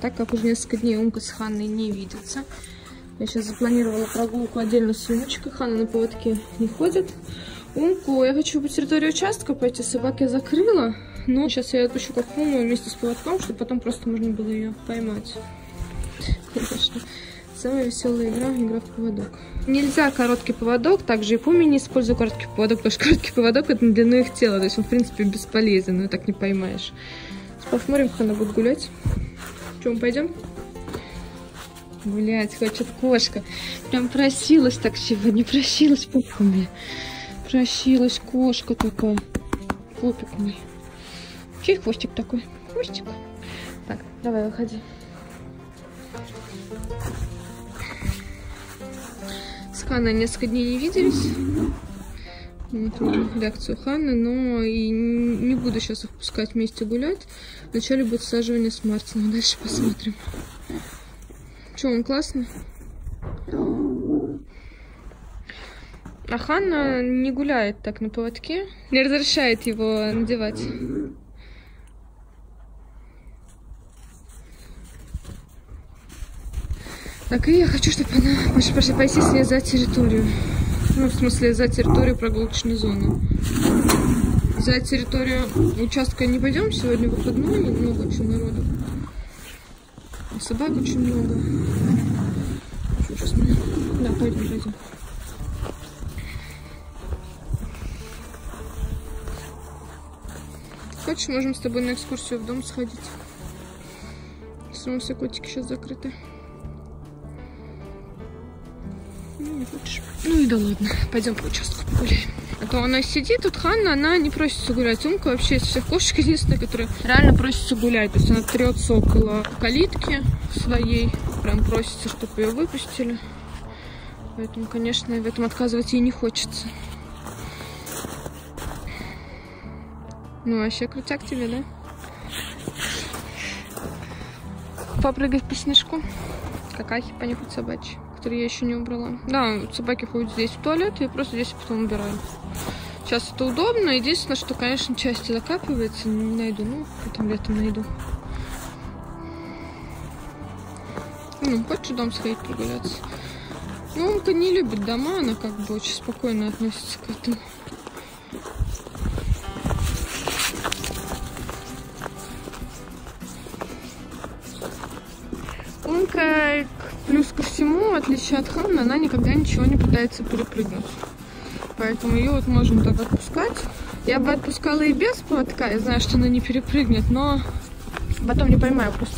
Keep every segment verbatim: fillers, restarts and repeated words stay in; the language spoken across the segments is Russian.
Так как уже несколько дней Умка с Ханной не видятся, я сейчас запланировала прогулку отдельно с Умочкой. Ханна на поводке не ходит. Умку я хочу по территории участка пойти. Собак я закрыла. Но сейчас я отпущу как Уму вместе с поводком, чтобы потом просто можно было ее поймать. Конечно. Самая веселая игра — игра в поводок. Нельзя короткий поводок, также и Пуми не использую короткий поводок, потому что короткий поводок — это на длину их тела, то есть он в принципе бесполезен, но так не поймаешь. Посмотрим, как она будет гулять. Что, мы пойдем? Гулять хочет кошка. Прям просилась так сегодня, просилась попками. Просилась кошка такая. Попик мой. Чей хвостик такой? Хвостик. Так, давай, выходи. С Ханной несколько дней не виделись. Вот реакцию Ханны, но и не буду сейчас их пускать вместе гулять. Вначале будет всаживание с Мартином, дальше посмотрим. Че, он классный? А Ханна не гуляет так на поводке, не разрешает его надевать. Так, и я хочу, чтобы она пошла пойти с ней за территорию. Ну, в смысле, за территорию прогулочной зоны. За территорию участка не пойдем. Сегодня выходной, много очень народу. Собак очень много. Сейчас мы... Да, пойдем, пойдем. Хочешь, можем с тобой на экскурсию в дом сходить. Все все котики сейчас закрыты. Ну, не хочешь. Ну и да ладно, пойдем по участку погуляем. А то она сидит, тут Ханна, она не просится гулять. Умка вообще из всех кошек единственная, которая реально просится гулять. То есть она трется около калитки своей, прям просится, чтобы ее выпустили. Поэтому, конечно, в этом отказывать ей не хочется. Ну, вообще крутяк тебе, да? Попрыгать по снежку. Какахи понюхать собачьи, которые я еще не убрала. Да, собаки ходят здесь в туалет, я просто здесь потом убираю. Сейчас это удобно. Единственное, что, конечно, части закапывается. Не найду. Ну, потом летом найду. Ну, хочешь в дом сходить прогуляться? Ну, Умка не любит дома, она как бы очень спокойно относится к этому. Умка, плюс ко всему, в отличие от Ханны, она никогда ничего не пытается перепрыгнуть. Поэтому ее вот можем так отпускать. Я бы отпускала и без поводка. Я знаю, что она не перепрыгнет, но потом не поймаю просто.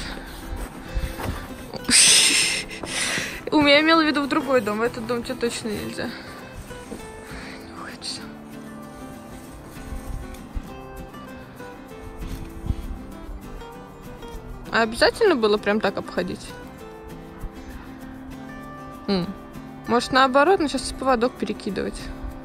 У меня имела в виду в другой дом. В этот дом тебе точно нельзя. Не хочется. А обязательно было прям так обходить? М. Может, наоборот, но сейчас поводок перекидывать.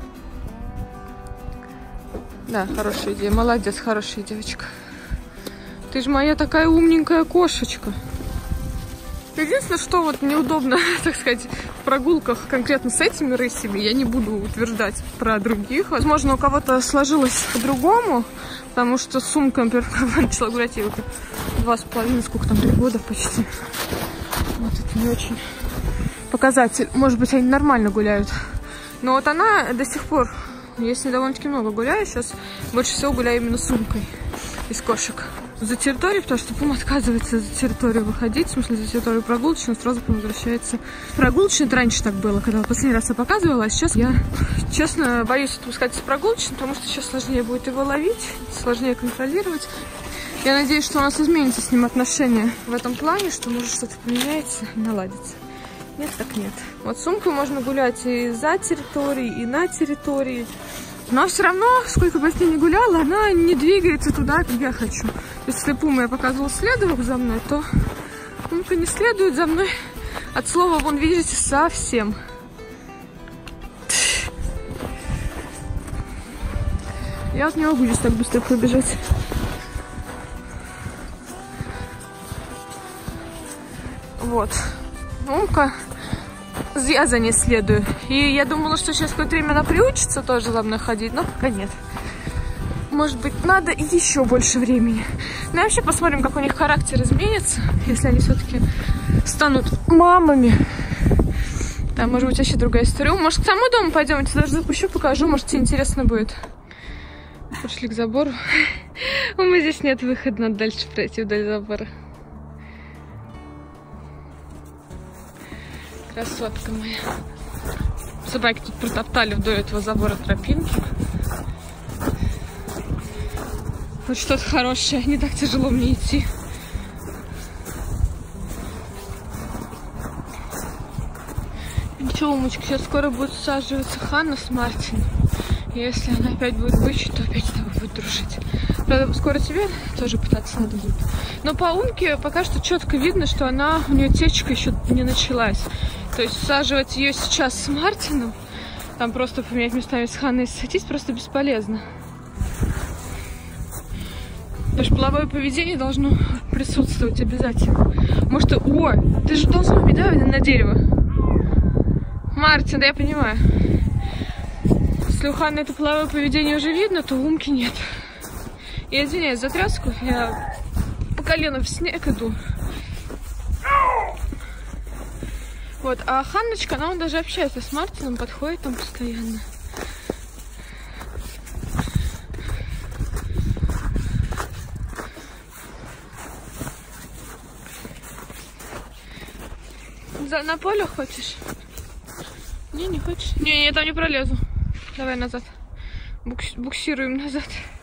Да, хорошая идея. Молодец, хорошая девочка. Ты же моя такая умненькая кошечка. Единственное, что вот неудобно, так сказать, в прогулках конкретно с этими рысями, я не буду утверждать про других. Возможно, у кого-то сложилось по-другому, потому что с Умкой, например, начала гулять ей два с половиной, сколько там, три года почти. Вот это не очень показатель. Может быть, они нормально гуляют. Но вот она до сих пор, я с ней довольно-таки много гуляю, сейчас больше всего гуляю именно с Умкой из кошек. За территорию, потому что Пума отказывается за территорию выходить, в смысле за территорию прогулочную, сразу возвращается. Прогулочной это раньше так было, когда последний раз я показывала, а сейчас я, честно, боюсь отпускать с прогулочной, потому что сейчас сложнее будет его ловить, сложнее контролировать. Я надеюсь, что у нас изменится с ним отношения в этом плане, что может что-то поменяется и наладится. Нет, так нет. Вот с Умкой можно гулять и за территорией, и на территории. Но все равно, сколько бы я с ней не гуляла, она не двигается туда, как я хочу. Если Пума я показывала следовал за мной, то Умка не следует за мной. От слова, вон, видите, совсем. Я вот не могу здесь так быстро пробежать. Вот. Умка. Я за ней следую. И я думала, что через какое-то время она приучится тоже за мной ходить, но пока нет. может быть, надо еще больше времени. Ну и вообще посмотрим, как у них характер изменится, если они все-таки станут мамами. Там, может быть, вообще другая история. Может, к тому дому пойдем, я тебе даже запущу, покажу, может, тебе интересно будет. Пошли к забору. У меня здесь нет выхода, надо дальше пройти вдоль забора. Красотка моя. Собаки тут протоптали вдоль этого забора тропинки. Вот что-то хорошее, не так тяжело мне идти. Ничего, умочка, сейчас скоро будет саживаться Ханна с Мартином. Если она опять будет вычить, то опять с тобой будет дружить. Правда, скоро тебе тоже пытаться надо будет. Но по Умке пока что четко видно, что она, у нее течка еще не началась. То есть саживать ее сейчас с Мартином, там просто поменять местами с Ханной и садить просто бесполезно. Потому что половое поведение должно присутствовать обязательно. Может, о, ты же должен быть, да, на дерево? Мартин, да я понимаю. Если у Ханны это половое поведение уже видно, то у Умки нет. Я извиняюсь за тряску, я по колено в снег иду. Вот, а Ханночка, она он даже общается с Мартином, подходит там постоянно. За, на поле хочешь? Не, не хочешь? Не, я там не пролезу. Давай назад. Букс, буксируем назад.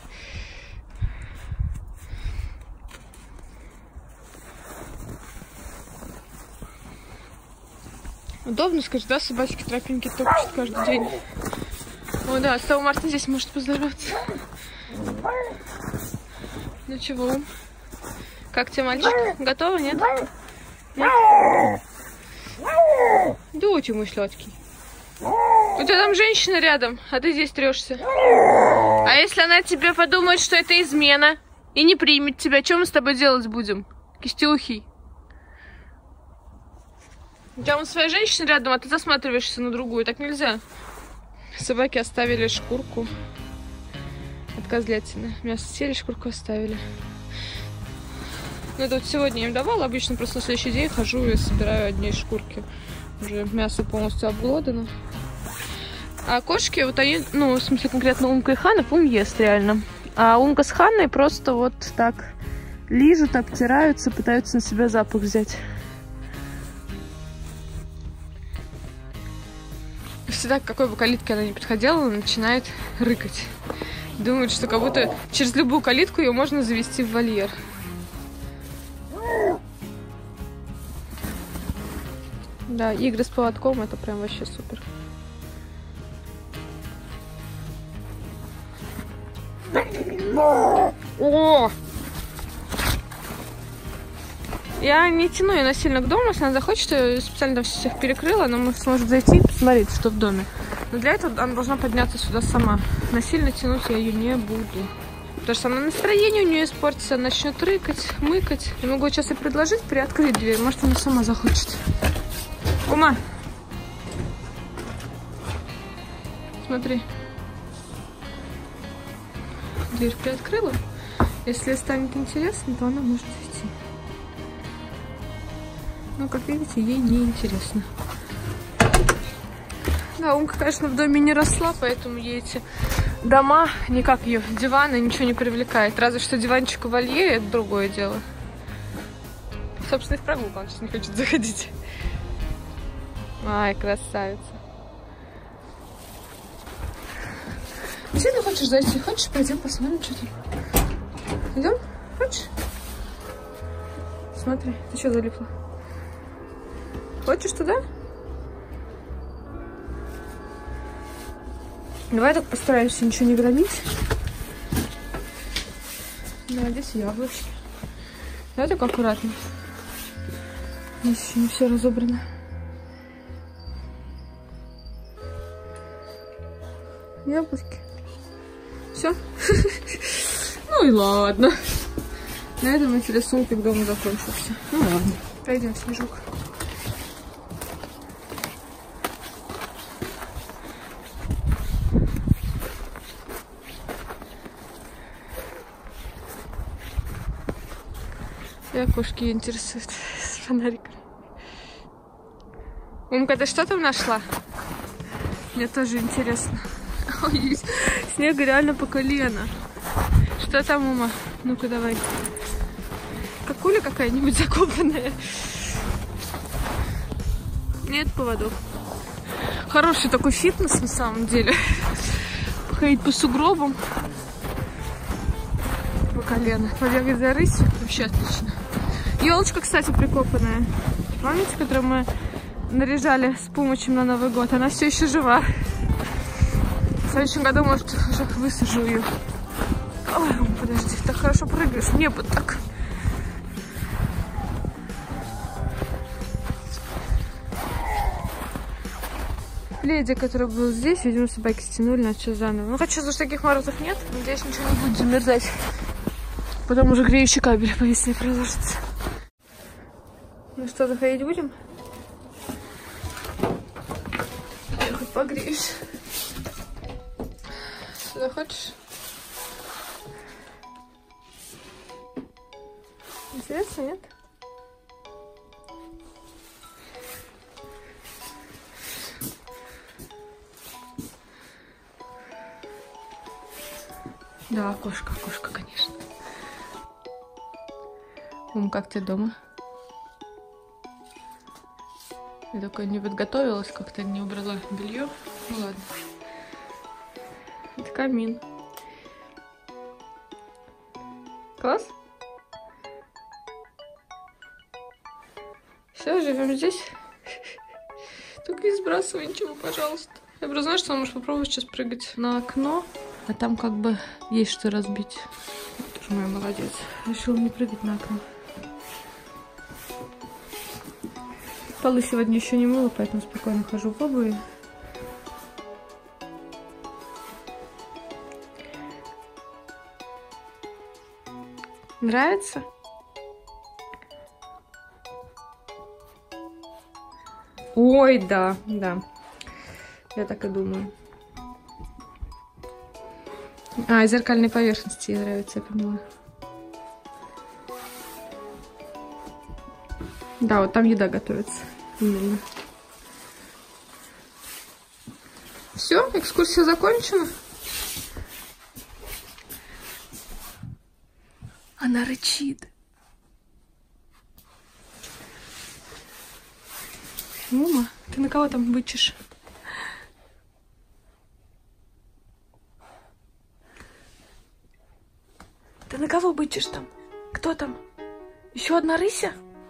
Удобно, скажи, да, собачки тропинки топчут каждый день. О, да, с того Мартин здесь может поздороваться. Ну чего? Как тебе, мальчик? Готово, нет? Нет? Да у тебя мой сладкий. У тебя там женщина рядом, а ты здесь трешься. А если она тебе подумает, что это измена, и не примет тебя, что мы с тобой делать будем? Кистеухий. У тебя вон своя женщина рядом, а ты засматриваешься на другую. Так нельзя. Собаки оставили шкурку от козлятины. Мясо съели, шкурку оставили. Ну, это вот сегодня я им давала. Обычно просто на следующий день хожу и собираю одни шкурки. Уже мясо полностью обглодано. А кошки, вот они, ну, в смысле, конкретно Умка и Ханна, Ум ест реально. А Умка с Ханной просто вот так лижут, обтираются, пытаются на себя запах взять. Всегда, к какой бы калитке она ни подходила, она начинает рыкать. Думает, что как будто через любую калитку ее можно завести в вольер. Да, игры с поводком — это прям вообще супер. О! Я не тяну ее насильно к дому, если она захочет, я специально там всех перекрыла, она сможет зайти и посмотреть, что в доме. Но для этого она должна подняться сюда сама. Насильно тянуть я ее не буду. Потому что она настроение у нее испортится, она начнет рыкать, мыкать. Я могу сейчас ей предложить приоткрыть дверь, может она сама захочет. Ума! Смотри. Дверь приоткрыла. Если станет интересно, то она может зайти. Но, как видите, ей не интересно. Да, Умка, конечно, в доме не росла, поэтому ей эти дома, никак ее диваны, ничего не привлекает. Разве что диванчик в вольере — это другое дело. Собственно, и в прогулку он сейчас не хочет заходить. Ай, красавица. Где ты хочешь зайти? Хочешь, пойдем посмотрим, что там? Идем? Хочешь? Смотри, ты что залипла? Хочешь туда? Давай так постараемся ничего не громить. Да, здесь яблочки. Давай так аккуратно. Здесь еще не все разобрано. Яблочки. Все. Ну и ладно. На этом интерес сумки к дому закончился. Ну ладно. Пойдем, Снежок. И окошки интересуют с фонариком. Умка, ты что там нашла? Мне тоже интересно. Ой, снега реально по колено. Что там, Ума? Ну-ка, давай. Какуля какая-нибудь закопанная? Нет, поводок. Хороший такой фитнес на самом деле. Походить по сугробам. По колено. Побегать за рысью. Вообще отлично. Елочка, кстати, прикопанная. Помните, которую мы наряжали с Пумычем на Новый год? Она все еще жива. В следующем году, может, уже высажу ее. Ой, подожди, так хорошо прыгаешь. Небо так. Леди, который был здесь, видимо, собаки стянули, начали заново. Ну, хочу, что таких морозов нет. Надеюсь, ничего не будет замерзать. Потом уже греющий кабель по весне проложится. Ну что, заходить будем? Я хоть погреюсь. Сюда хочешь? Интересно, нет? Да, окошко, окошко, конечно. Ум, как ты дома? Я только не подготовилась, как-то не убрала белье. Ну ладно. Это камин. Класс? Все, живем здесь. Только не сбрасывай ничего, пожалуйста. Я просто знаю, что он может попробовать сейчас прыгать на окно, а там как бы есть что разбить. Тоже моя молодец. Решил не прыгать на окно. Полы сегодня еще не мыла, поэтому спокойно хожу в обуви. Нравится? Ой, да, да. Я так и думаю. А, зеркальные поверхности ей нравятся, я поняла. Да, вот там еда готовится. Именно. Все, экскурсия закончена. Она рычит. Мама, ты на кого там бычишь? Ты на кого бычишь там? Кто там? Еще одна рыся?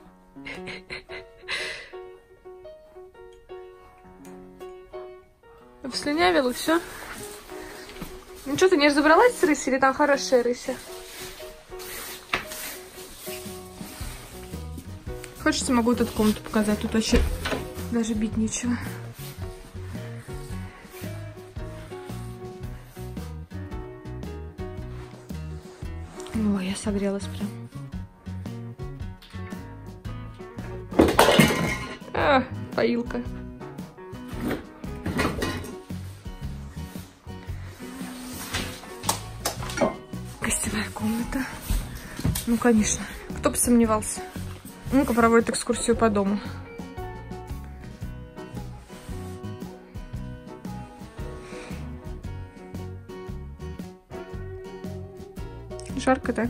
Послюнявила, все. Ну что, ты не разобралась с рысей или там хорошая рыся? Хочется, могу тут комнату показать. Тут вообще даже бить нечего. Ой, я согрелась прям. А, поилка. Гостевая комната. Ну, конечно. Кто бы сомневался. Ну-ка, проводит экскурсию по дому. Жарко, да?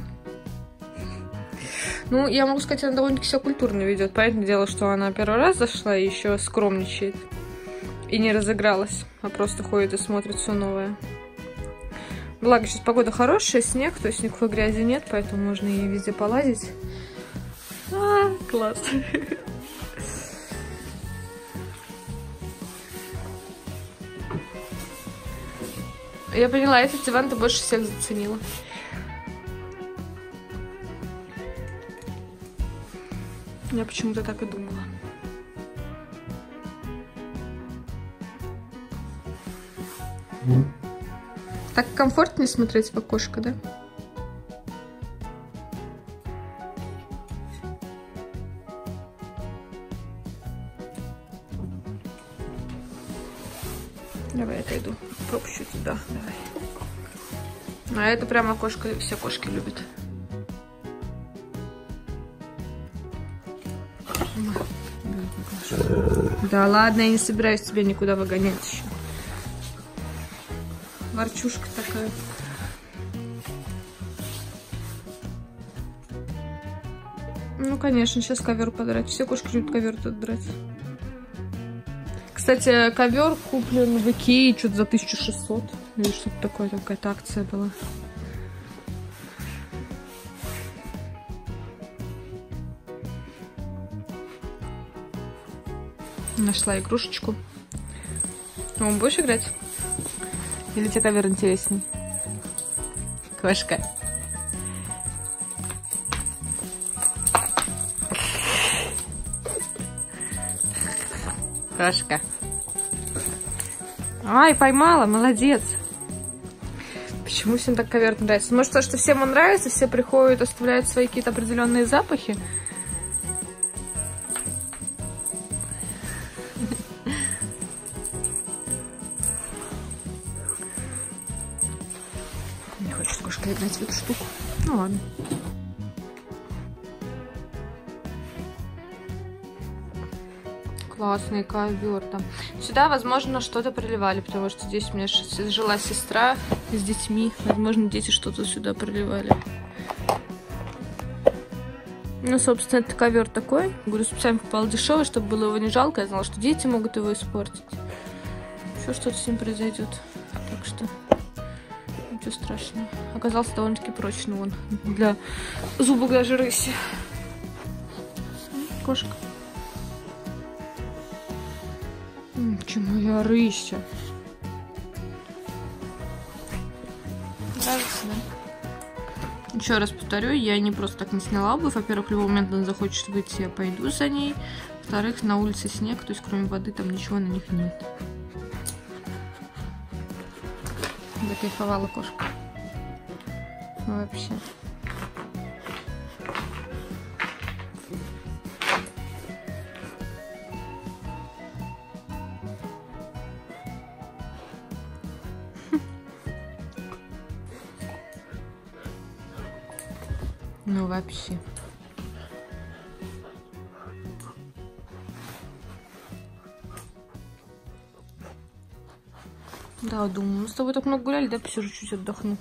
Ну, я могу сказать, она довольно-таки себя культурно ведет. Понятное дело, что она первый раз зашла и еще скромничает. И не разыгралась, а просто ходит и смотрит все новое. Благо, сейчас погода хорошая, снег, то есть никакой грязи нет, поэтому можно и везде полазить. А, класс. Я поняла, этот диван ты больше всех заценила. Я почему-то так и думала. Так комфортнее смотреть в окошко, да? Давай я отойду, пропущу тебя. Давай. А это прямо окошко, все кошки любят. Да ладно, я не собираюсь тебя никуда выгонять еще. Ворчушка такая. Ну, конечно, сейчас ковер подрать. Все кошки любят ковер тут драть. Кстати, ковер куплен в Икее что-то за тысячу шестьсот. Или что-то такое, какая-то акция была. Нашла игрушечку. Ну, будешь играть? Или тебе ковер интересней? Кошка. Кошка. Ай, поймала, молодец. Почему всем так ковер нравится? Может, то, что всем он нравится, все приходят, оставляют свои какие-то определенные запахи? Не хочет кошка играть в эту штуку. Ну ладно. Классный ковер там. Сюда, возможно, что-то приливали, потому что здесь у меня жила сестра с детьми. Возможно, дети что-то сюда приливали. Ну, собственно, это ковер такой. Говорю, специально покупала дешевый, чтобы было его не жалко. Я знала, что дети могут его испортить. Еще что-то с ним произойдет. Так что ничего страшного. Оказался довольно-таки прочный он. Для зубок даже рыси. Кошка. Че моя рыся? Нравится, да? Еще раз повторю, я не просто так не сняла обувь. Во-первых, в любой момент она захочет выйти, я пойду за ней. Во-вторых, на улице снег, то есть кроме воды там ничего на них нет. Закайфовала кошка. Ну, вообще. Ну, вообще. Да, думаю, мы с тобой так много гуляли, да, посижу чуть отдохну.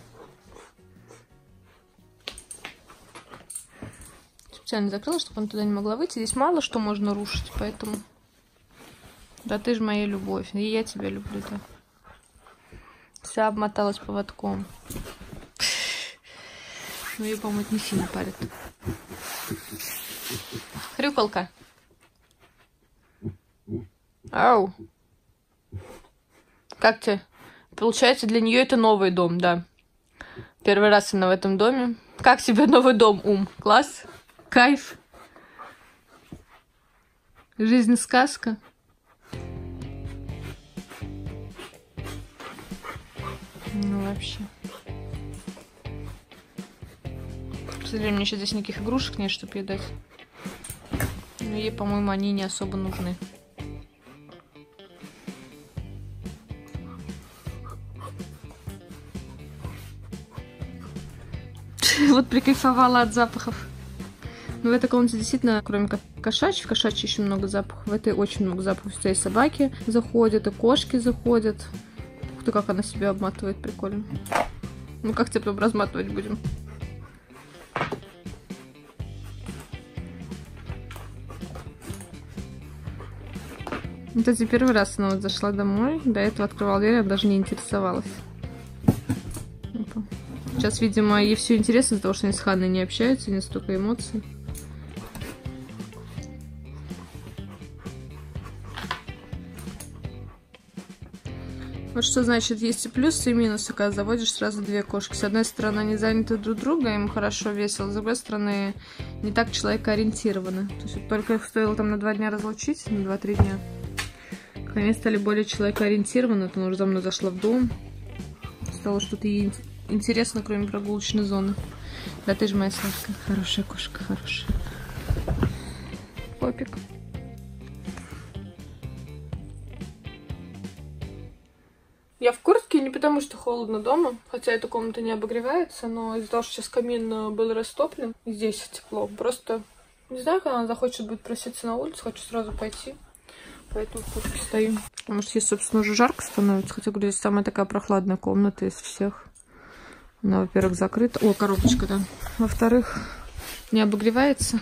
Специально закрыла, чтобы он туда не могла выйти. Здесь мало что можно рушить, поэтому... Да ты же моя любовь, и я тебя люблю, да. Вся обмоталась поводком. Ну, ее, по-моему, не сильно парит. Хрюкалка. Ау. Как тебе? Получается, для нее это новый дом, да. Первый раз она в этом доме. Как тебе новый дом, Ум? Класс? Кайф? Жизнь сказка? Ну, вообще. К сожалению, мне сейчас здесь никаких игрушек нет, чтобы ей дать. Но ей, по-моему, они не особо нужны. Вот прикайфовала от запахов. Но в этой комнате действительно, кроме как кошачьих, в кошачьей еще много запахов. В этой очень много запахов. Сюда и собаки заходят, и кошки заходят. Ух ты, как она себя обматывает, прикольно. Ну как тебя разматывать будем? Вот это первый раз она вот зашла домой. До этого открывала дверь, она даже не интересовалась. Сейчас, видимо, ей все интересно, из-за того, что они с Ханной не общаются, не столько эмоций. Вот что значит, есть и плюсы, и минусы, когда заводишь сразу две кошки. С одной стороны, они заняты друг другом, им хорошо, весело. С другой стороны, не так человекоориентированы. То есть вот только их стоило там на два дня разлучить, на два-три дня. Когда они стали более человекоориентированы, то она уже за мной зашла в дом. Стало что-то ей интересно, кроме прогулочной зоны. Да ты же моя сладкая. Хорошая кошка, хорошая. Попик. Я в куртке не потому, что холодно дома, хотя эта комната не обогревается, но из-за того, что сейчас камин был растоплен, здесь тепло. Просто не знаю, когда она захочет будет проситься на улицу, хочу сразу пойти. Поэтому в куртке стою. Потому что здесь, собственно, уже жарко становится. Хотя, говорю, здесь самая такая прохладная комната из всех. Она, во-первых, закрыта. О, коробочка, да. Во-вторых, не обогревается.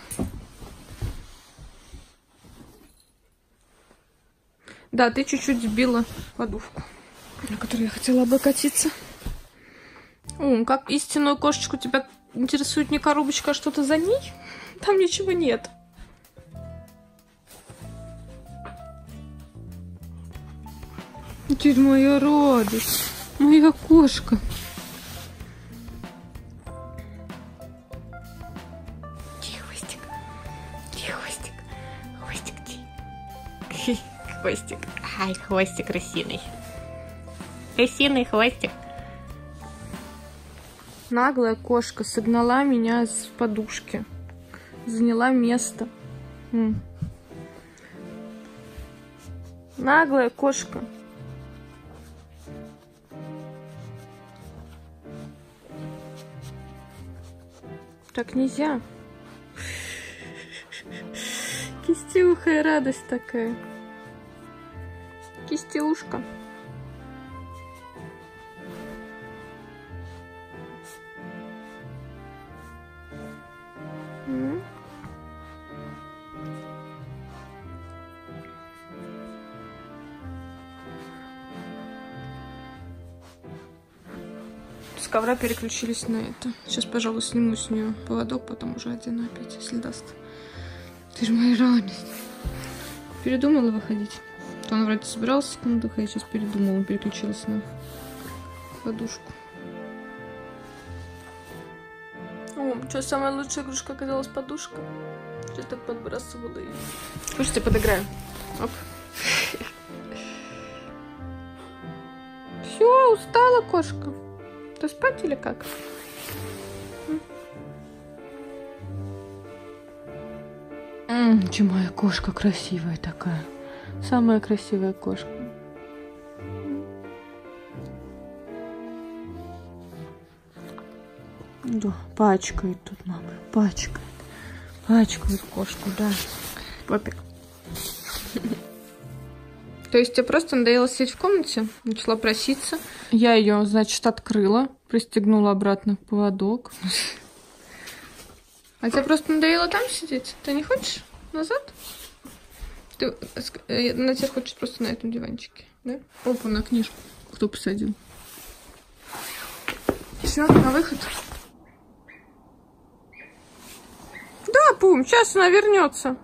Да, ты чуть-чуть сбила подушку, на которую я хотела облокотиться. О, как истинную кошечку тебя интересует не коробочка, а что-то за ней? Там ничего нет. Теперь моя радость. Моя кошка. Хвостик. Хвостик. Хвостик. Хвостик. Ай, хвостик красивый. Красивый хвостик. Наглая кошка согнала меня с подушки. Заняла место. М. Наглая кошка. Так нельзя. Кистюха, радость такая. Кистюшка. М? С ковра переключились на это. Сейчас, пожалуй, сниму с нее поводок, потом уже одену опять, если даст. Ты же моя радость. Передумала выходить. То он вроде собирался секунду, а я сейчас передумала, переключилась на подушку. О, что, самая лучшая игрушка оказалась подушка? Что так подбрасывала ее? Слушайте, подыграю. Оп. Все, устала кошка. Ты спать или как? Ммм, че моя кошка красивая такая. Самая красивая кошка. Да, пачкает тут мама, пачкает. Пачкает кошку, да. Попик. То есть тебе просто надоело сидеть в комнате? Начала проситься. Я ее, значит, открыла, пристегнула обратно в поводок. А тебе просто надоело там сидеть? Ты не хочешь назад? Ты, она тебя хочет просто на этом диванчике, да? Опа, на книжку. Кто посадил? Все, на выход. Да, Пум, сейчас она вернется.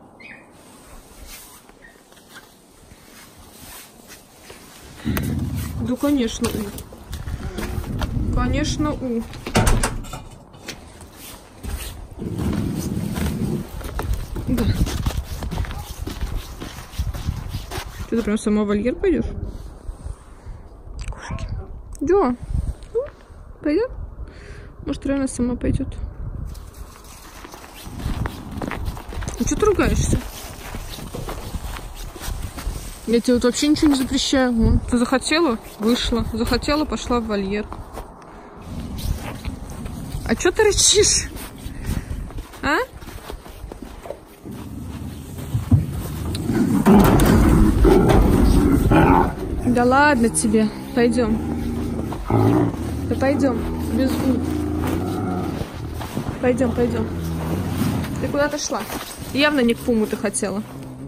Да, конечно, У. Конечно, У. Да. Что, ты прям сама в вольер пойдешь? Кошки. Да. Пойдет? Может, реально сама пойдет. Ну, что ты ругаешься? Я тебе вот вообще ничего не запрещаю. Вон. Ты захотела? Вышла. Захотела? Пошла в вольер. А что ты рычишь? А? Да ладно тебе. Пойдем. Да пойдем. Без У. Пойдем, пойдем. Ты куда-то шла. Явно не к Пуму ты хотела.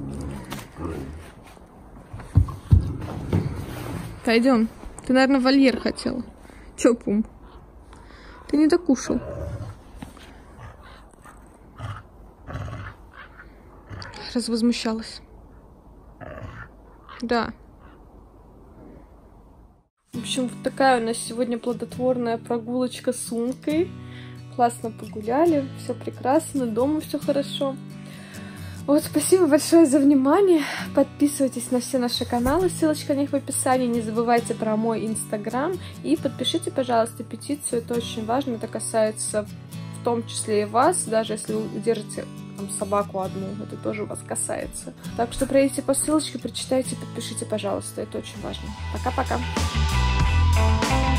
Пойдем. Ты, наверное, в вольер хотела. Че, Пум? Ты не докушал. Развозмущалась. Да. В общем, вот такая у нас сегодня плодотворная прогулочка с Умкой. Классно погуляли, все прекрасно, дома все хорошо. Вот, спасибо большое за внимание. Подписывайтесь на все наши каналы, ссылочка на них в описании. Не забывайте про мой инстаграм. И подпишите, пожалуйста, петицию, это очень важно. Это касается в том числе и вас, даже если вы держите там собаку одну, это тоже вас касается. Так что пройдите по ссылочке, прочитайте, подпишите, пожалуйста, это очень важно. Пока-пока.